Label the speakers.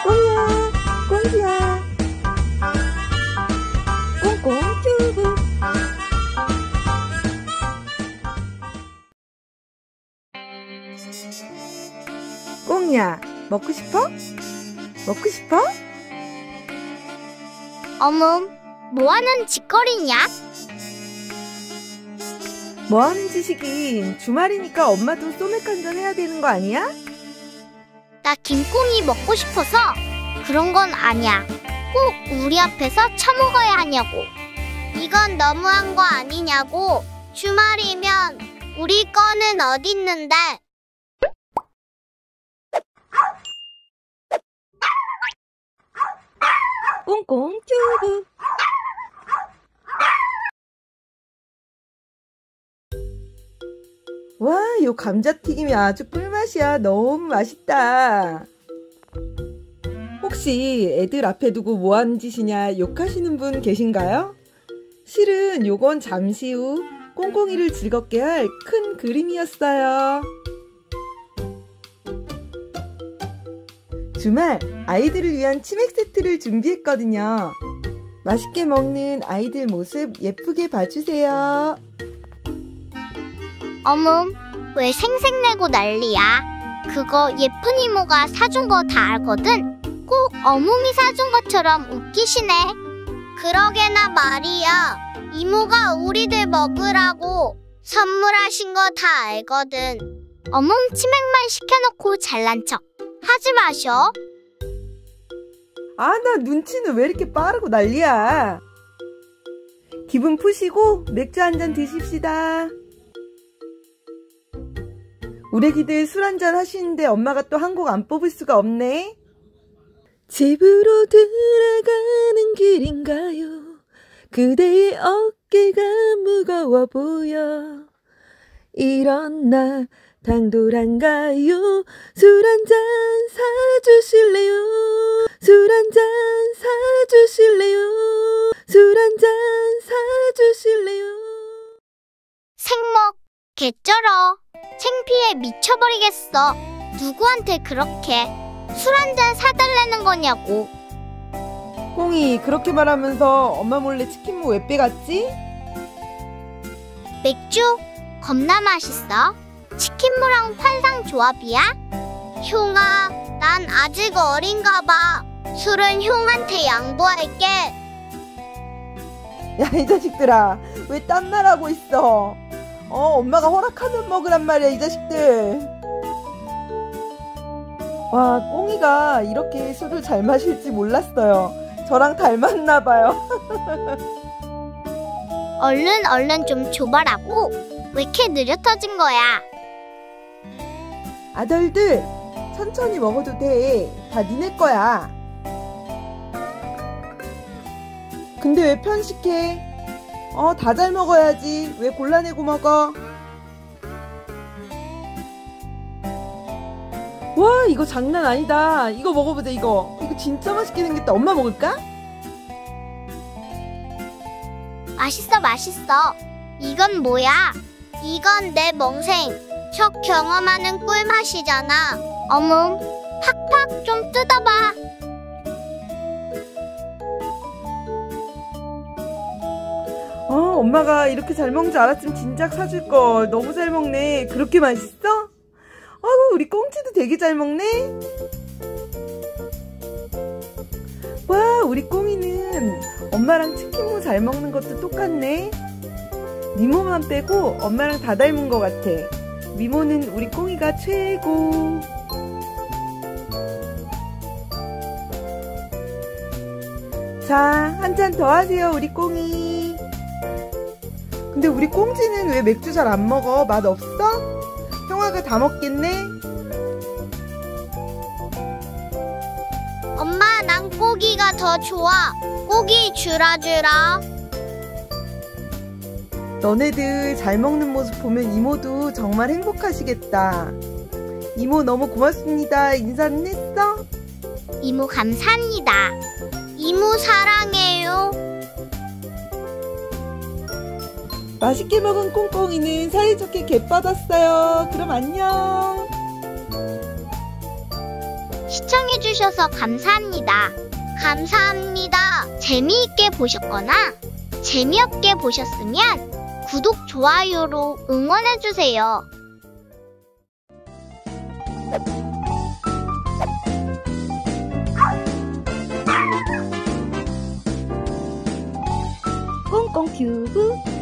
Speaker 1: 꽁이야, 꽁지야. 꽁꽁 튜브. 꽁이야, 먹고 싶어? 먹고 싶어?
Speaker 2: 어멈, 뭐하는 짓거리냐?
Speaker 1: 뭐하는 짓이긴. 주말이니까 엄마도 소맥 한잔 해야 되는 거 아니야?
Speaker 2: 나 김꽁이 먹고 싶어서 그런 건 아니야. 꼭 우리 앞에서 처먹어야 하냐고. 이건 너무한 거 아니냐고. 주말이면 우리 거는 어딨는데.
Speaker 1: 꽁꽁 튜브. 와, 요 감자튀김이 아주 꿀맛이야. 너무 맛있다. 혹시 애들 앞에 두고 뭐하는 짓이냐 욕하시는 분 계신가요? 실은 요건 잠시 후 꽁꽁이를 즐겁게 할 큰 그림이었어요. 주말 아이들을 위한 치맥 세트를 준비했거든요. 맛있게 먹는 아이들 모습 예쁘게 봐주세요.
Speaker 2: 어멈, 왜 생색내고 난리야? 그거 예쁜 이모가 사준 거 다 알거든? 꼭 어묵이 사준 것처럼 웃기시네. 그러게나 말이야. 이모가 우리들 먹으라고 선물하신 거 다 알거든. 어멈, 치맥만 시켜놓고 잘난 척 하지 마셔.
Speaker 1: 아, 나 눈치는 왜 이렇게 빠르고 난리야. 기분 푸시고 맥주 한잔 드십시다. 우리 애기들 술 한잔 하시는데 엄마가 또 한 곡 안 뽑을 수가 없네. 집으로 들어가는 길인가요? 그대의 어깨가 무거워 보여. 이런 나 당돌한가요? 술 한잔 사주실래요? 술 한잔 사주실래요? 술 한잔 사주실래요?
Speaker 2: 생먹, 개쩔어. 창피해 미쳐버리겠어. 누구한테 그렇게 술 한잔 사달라는 거냐고.
Speaker 1: 꽁이 그렇게 말하면서 엄마 몰래 치킨무 왜 빼갔지?
Speaker 2: 맥주 겁나 맛있어. 치킨무랑 환상 조합이야? 흉아, 난 아직 어린가 봐. 술은 흉한테 양보할게.
Speaker 1: 야, 이 자식들아, 왜 딴말하고 있어? 엄마가 허락하면 먹으란 말이야, 이 자식들. 와, 꽁이가 이렇게 술을 잘 마실지 몰랐어요. 저랑 닮았나봐요.
Speaker 2: 얼른 좀 줘봐라고. 왜 이렇게 느려 터진 거야?
Speaker 1: 아들들, 천천히 먹어도 돼. 다 니네 거야. 근데 왜 편식해? 다 잘 먹어야지. 왜 골라내고 먹어? 와, 이거 장난 아니다. 이거 먹어보자, 이거. 이거 진짜 맛있게 생겼다. 엄마 먹을까?
Speaker 2: 맛있어. 이건 뭐야? 이건 내 멍생. 척 경험하는 꿀맛이잖아. 어멈, 팍팍 좀 뜯어봐.
Speaker 1: 엄마가 이렇게 잘 먹는 줄 알았으면 진작 사줄걸. 너무 잘 먹네. 그렇게 맛있어? 우리 꽁치도 되게 잘 먹네. 와, 우리 꽁이는 엄마랑 치킨무 잘 먹는 것도 똑같네. 미모만 빼고 엄마랑 다 닮은 것 같아. 미모는 우리 꽁이가 최고. 자, 한 잔 더 하세요, 우리 꽁이. 근데 우리 꽁지는 왜 맥주 잘 안 먹어? 맛 없어? 형아가 다 먹겠네?
Speaker 2: 엄마, 난 고기가 더 좋아. 고기 주라.
Speaker 1: 너네들 잘 먹는 모습 보면 이모도 정말 행복하시겠다. 이모 너무 고맙습니다. 인사는 했어?
Speaker 2: 이모 감사합니다. 이모 사랑해요.
Speaker 1: 맛있게 먹은 꽁꽁이는 사이좋게 개 뻗었어요. 그럼 안녕.
Speaker 2: 시청 시청해주셔서 감사합니다. 감사합니다. 재미있게 보셨거나 재미없게 보셨으면 구독, 좋아요로 응원해주세요.
Speaker 1: 꽁꽁 튜브